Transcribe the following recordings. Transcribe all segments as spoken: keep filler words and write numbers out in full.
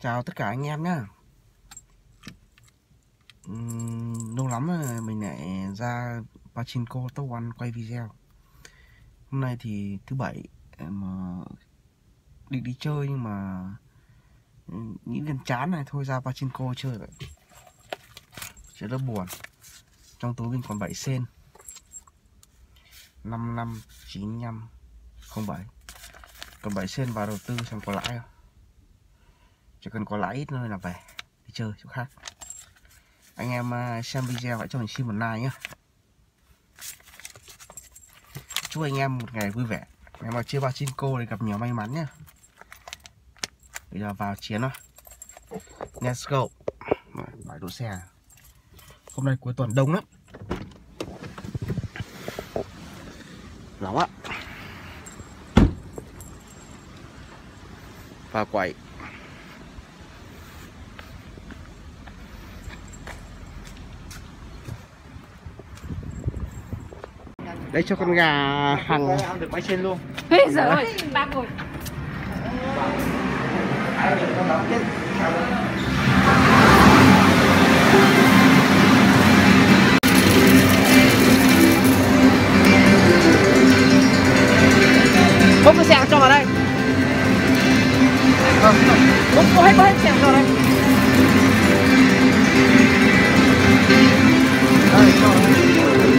Chào tất cả anh em nhé. uhm, Lâu lắm rồi mình lại ra Pachinko Top One quay video. Hôm nay thì thứ bảy mà định đi chơi nhưng mà nghĩ viên chán này thôi ra Pachinko chơi vậy. Chỉ rất buồn. Trong túi mình còn bảy sen năm năm chín năm không bảy. Còn bảy sen vào đầu tư xem có lãi không. Chỉ cần có lãi ít thôi là về đi chơi chỗ khác. Anh em xem video hãy cho mình xin một like nhé. Chúc anh em một ngày vui vẻ. Ngày mà chơi Pachinko thì gặp nhiều may mắn nhé. Bây giờ vào chiến thôi. Let's go. Bãi đỗ xe. Hôm nay cuối tuần đông lắm. Nóng ạ. Và quậy. Đấy cho con gà Hằng ăn được bãi trên luôn. Ê giời ơi, ba ngồi. Bốc cái xe cho vào đây. Bốc bốc hết bốc hết xe cho đây. Đây, cho vào đây.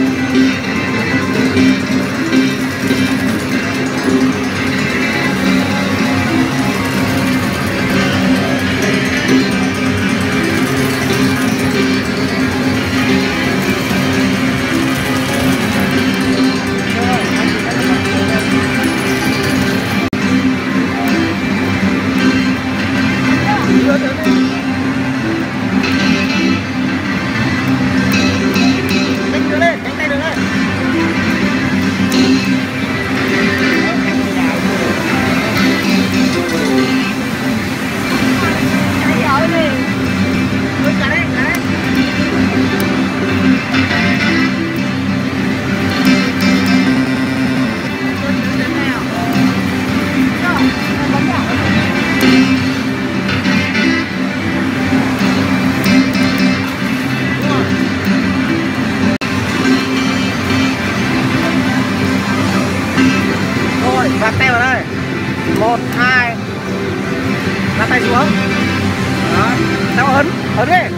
Đặt tay vào đây. Một, hai. Đặt tay xuống. Đó. Tao ấn, ấn đi.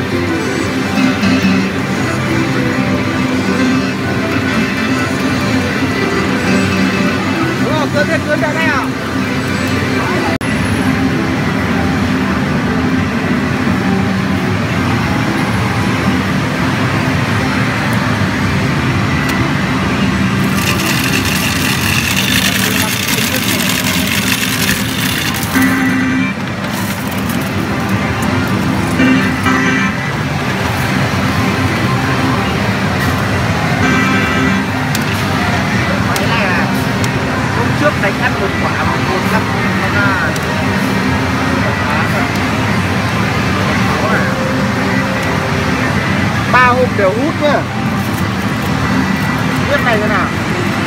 Đúng rồi, cơn lên, cơn ra đây nào. Trước đánh ăn một quả một một trăm con ra ba hôm đều hút nhá. Biết này thế nào.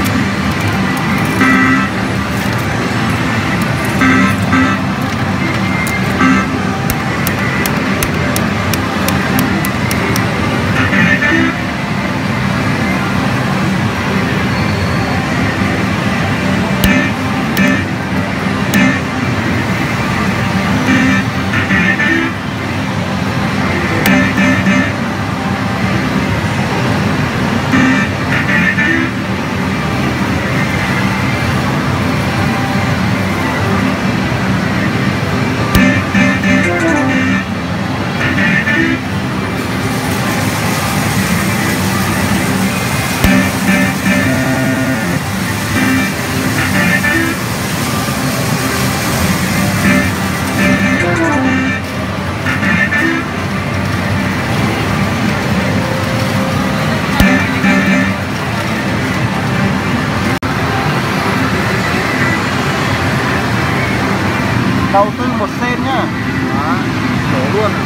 Đầu tư một sen nhá. Đó, đổ luôn.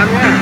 lăm nhá.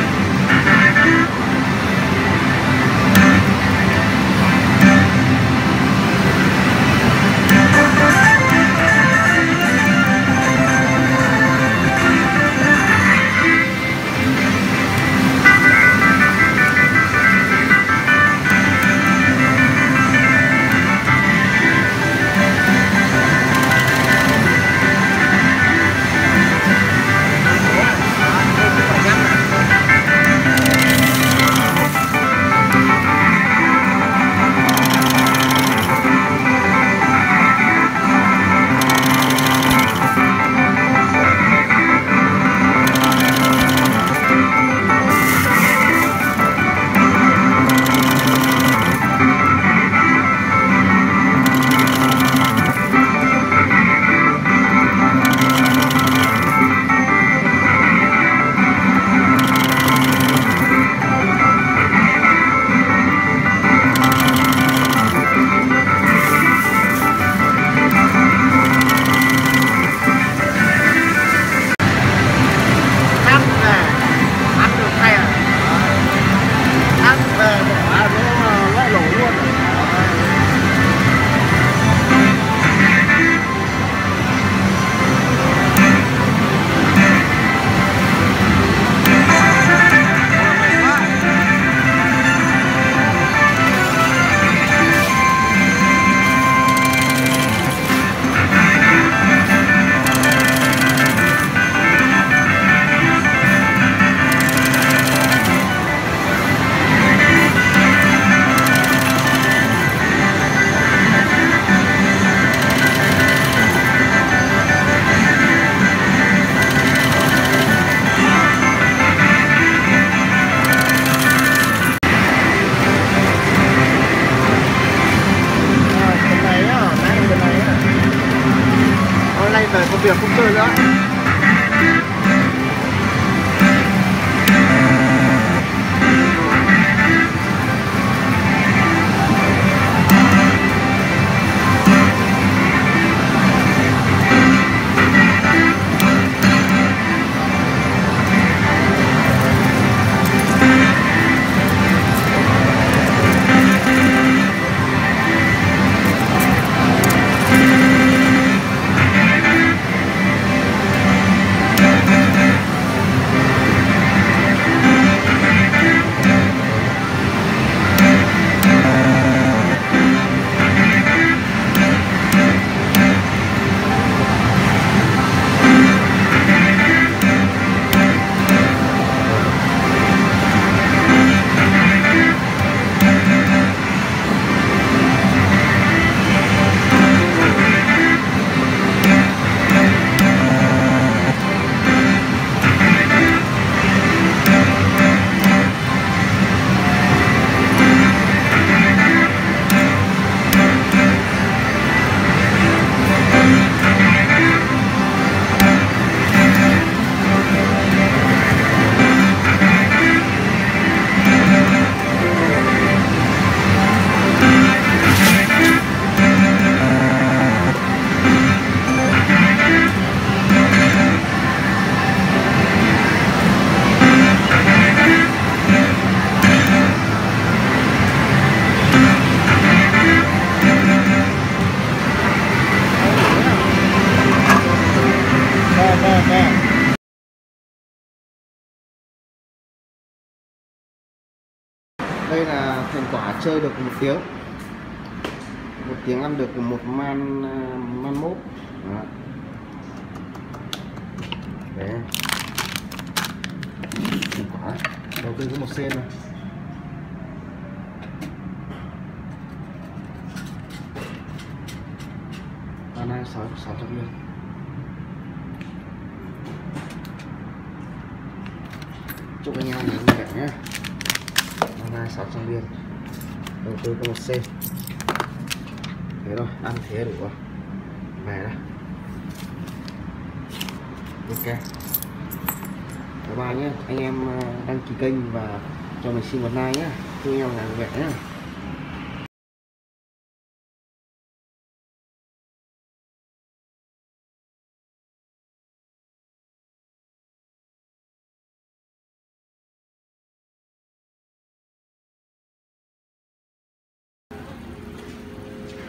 Về công việc không chơi nữa. Đây là thành quả chơi được một tiếng. Một tiếng ăn được một man man mốt. Đó. Đấy. Thành quả. Đầu tư có một sen thôi. Hôm nay sáu sáu trăm viên. Chúc anh em mình vui vẻ nhé. Hôm nay sáu trăm viên. Đầu tư có một sen. Thế rồi, ăn thế đủ rồi. Về đây. Ok. Bye bye nhé. Anh em đăng ký kênh và cho mình xin một like nhé. Chúc anh em là vui vẻ nhé.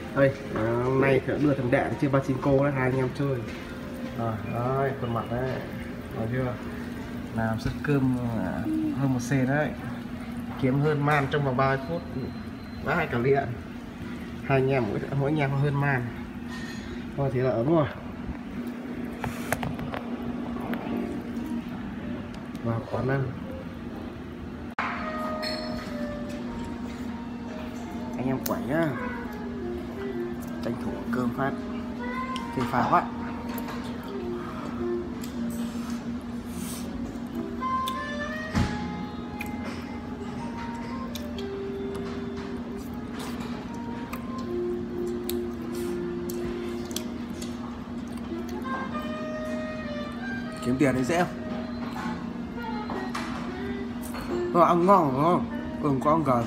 Đây, hôm nay thì đưa thằng Đệ chơi pachinko đấy, hai anh em chơi. Rồi, đấy, khuôn mặt đấy, thấy chưa? Làm suất cơm hơn một xê đấy, kiếm hơn man trong vòng ba mươi phút, đã hai cả điện. Hai anh em mỗi mỗi anh em hơn man. Thôi thì là ấm rồi. Vào quán ăn. Anh em quẩy nhá, tranh thủ cơm phát, phê pha quá. Kiếm tiền đấy dễ không? Nó ăn ngon đúng không? Đừng có ăn gà.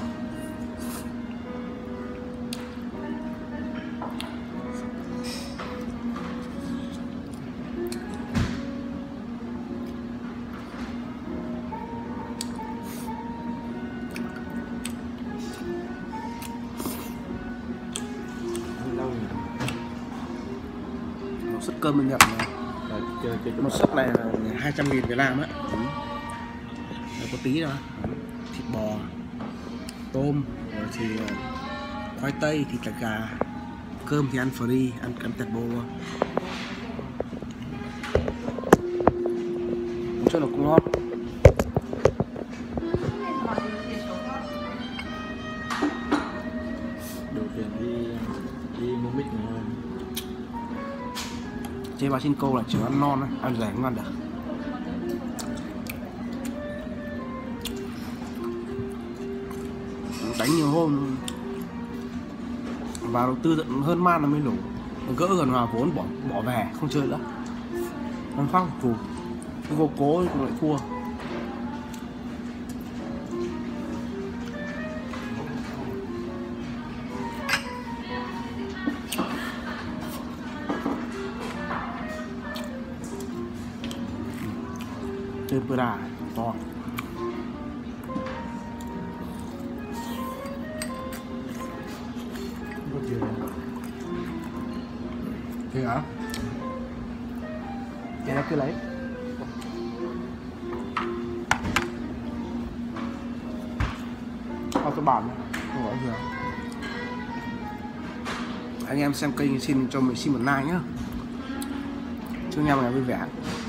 Một suất cơm mình nhận này. Một suất này là hai trăm nghìn Việt Nam á. Có tí đâu. Thịt bò, tôm, rồi thì khoai tây, thịt là gà, cơm thì ăn free, ăn ăn tẹt bô luôn. Một chỗ nào cũng ngon. Đủ tiền đi đi mua mít nữa. Chơi pachinko là chỉ ăn non thôi, ăn rẻ không ăn được. Đánh nhiều hôm vào đầu tư hơn man là mới đủ, gỡ gần hòa vốn bỏ bỏ về không chơi nữa. Ăn phăng phù cái vô cố lại thua. Chơi bữa đà to. Thế hả? Cái này cứ lấy. Vào cái bàn này, không gọi gì. Anh em xem kênh xin cho mình xin một like nhá. Chúc anh em ngày vui vẻ.